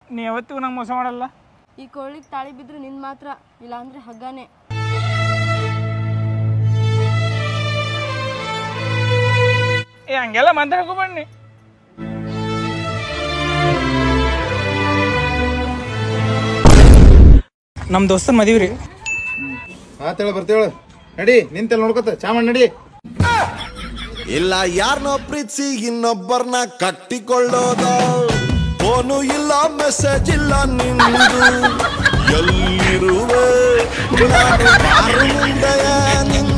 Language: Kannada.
ನೀ ಯಾವತ್ತಿಗೂ ನಂಗೆ ಮೋಸ ಮಾಡಲ್ಲ. ಈ ಕೋಳಿಗೆ ತಾಳಿ ಬಿದ್ರೆ ನಿನ್ ಮಾತ್ರ, ಇಲ್ಲ ಅಂದ್ರೆ ಹಗ್ಗಾನೆ. ಹಂಗೆಲ್ಲ ಮಾತಾಡಕೋ ಬನ್ನಿ. ನಮ್ಮ ದೋಸ್ತನ ಮದುವೆ ರೀ. ಆತೇಳ ಬರ್ತೇಳ ನಡಿ, ನಿಂತೆಲ್ಲ ನೋಡ್ಕೊತ ಚಾಮಣ್ಣ ನಡಿ. ಇಲ್ಲ ಯಾರನ್ನೋ ಪ್ರೀತಿಸಿ ಇನ್ನೊಬ್ಬರನ್ನ ಕಟ್ಟಿಕೊಳ್ಳೋದ, ಫೋನು ಇಲ್ಲ ಮೆಸೇಜ್ ಇಲ್ಲ ನಿಂದು, ಎಲ್ಲಿರುವೆ ಮುಂದೆಯ ನಿಂದ